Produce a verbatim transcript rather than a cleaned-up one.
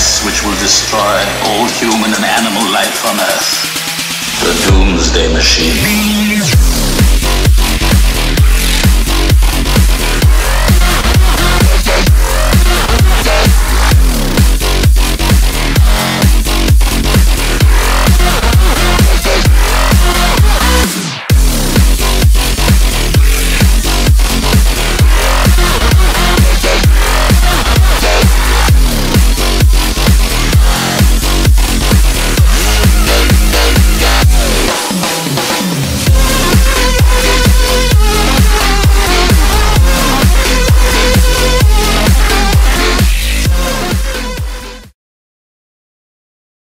device which will destroy all human and animal life on Earth. The Doomsday Machine.